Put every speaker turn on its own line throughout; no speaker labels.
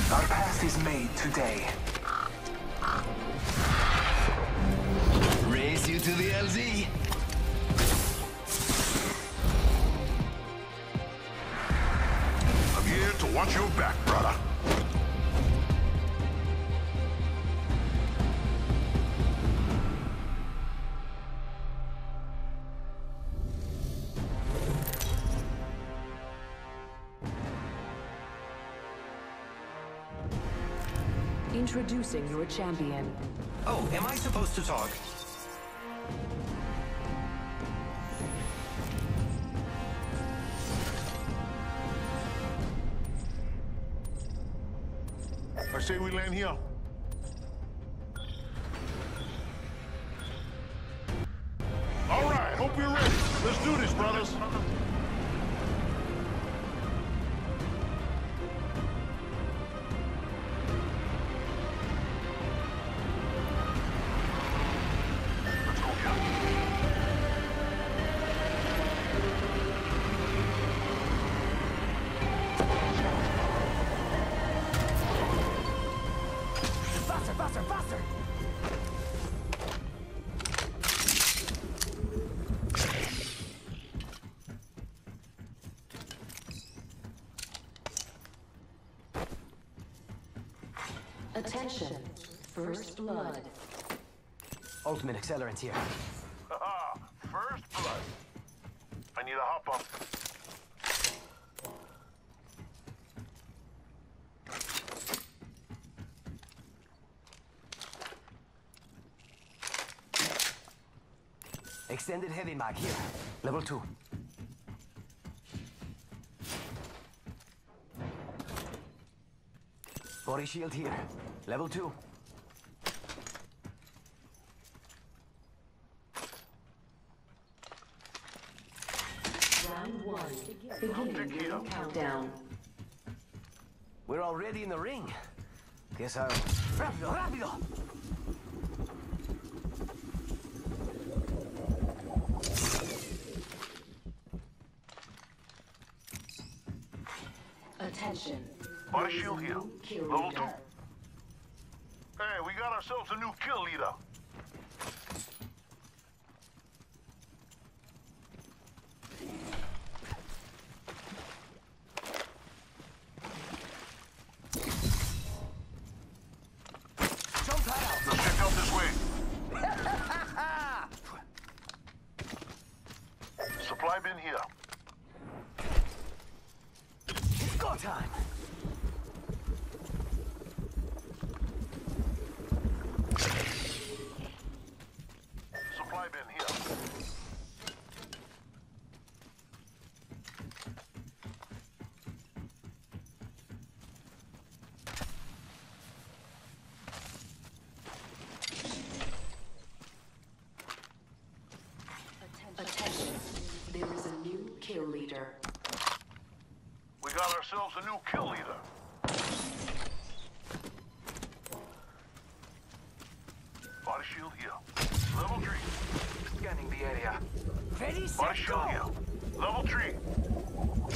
Our path is made today.
Race you to the LZ.
I'm here to watch your back, brother.
Introducing your champion.
Oh, am I supposed to talk?
I say we land here. All right, hope you're ready. Let's do this, brothers. Let's go here.
Faster, faster, faster!
Attention. First blood.
Ultimate accelerant here.
Haha, first blood. I need a hop up.
Extended heavy mag here. Level 2. Body shield here. Level 2.
Round 1. Beginning your countdown.
We're already in the ring. Guess I'll... Rápido, rápido!
Attention.
Body shield here.
Kill
Level 2.
leader.
Hey, we got ourselves a new kill leader.
Jump right out!
Let's check out this way. Supply bin here.
It's go time!
Supply bin here.
Attention. There is a new kill leader.
We got ourselves a new kill leader. Body shield here. Level 3.
Scanning the area.
Ready, set,
Body shield
go!
here. Level 3.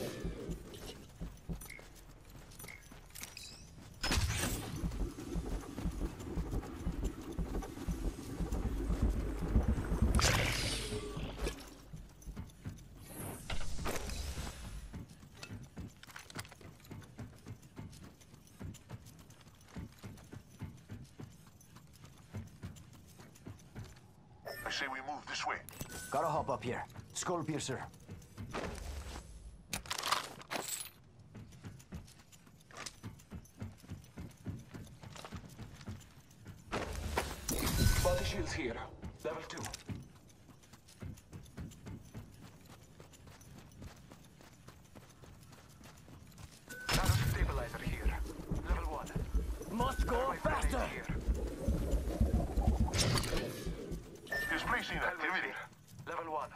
I say we move this way.
Gotta hop up here. Skull piercer.
Body shields here. Level 2. Nano stabilizer here. Level 1.
Must go
Thermite grenade
faster!
here.
Displacing
Helmet
activity.
here. Level 1.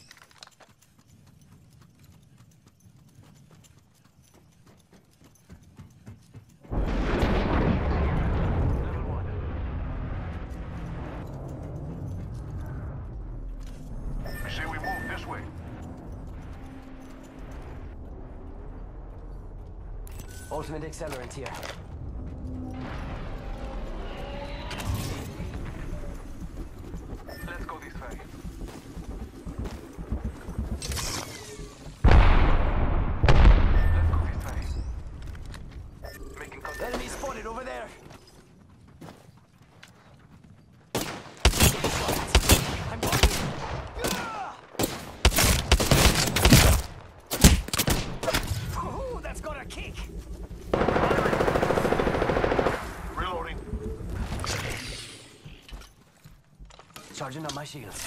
Level 1.
I say we move this way.
Ultimate accelerant here.
Let's go this way. Let's go this way. Making contact.
Enemy spotted over there. I'm going. Ooh, that's got a kick.
Reloading.
Charging up my shields.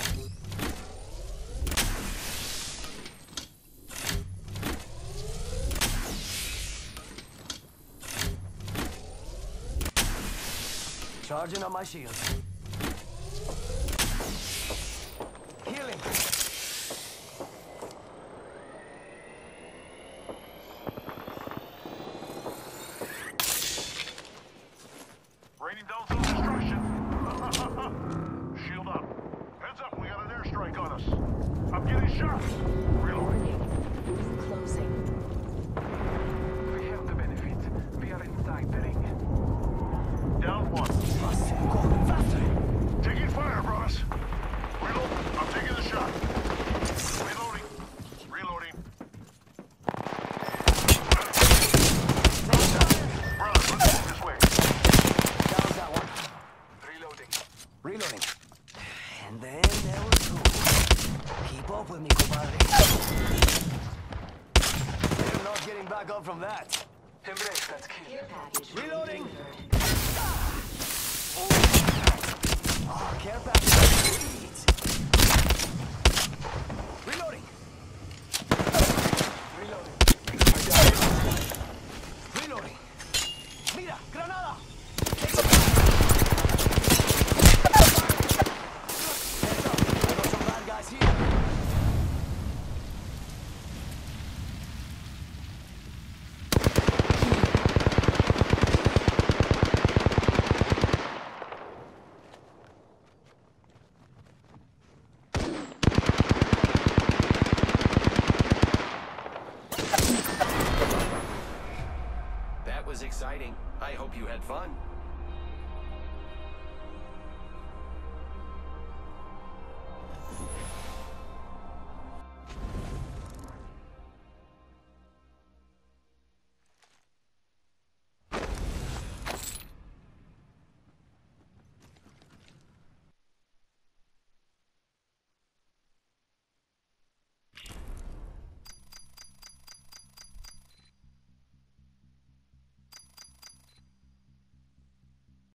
Charging up my shields. Healing.
Raining down some destruction. Shield up. Heads up, we got an airstrike on us. I'm getting shot. Reloading.
Warning. Room closing.
We have the benefit. We are inside the ring.
Down one.
Faster, go faster.
Taking fire, brothers. Reload. I'm taking the shot. Reloading. Reloading. Brothers, let's move this way.
Down that one.
Reloading.
Reloading. And then there was two. Keep up with me, compadre. They're not getting back up from that.
Embrace that kill.
Care package
Reloading.
delivered.
Oh, care package. Reloading.
Reloading.
Reloading. Mira, granada. Heads up. I got some bad guys here.
That was exciting. I hope you had fun.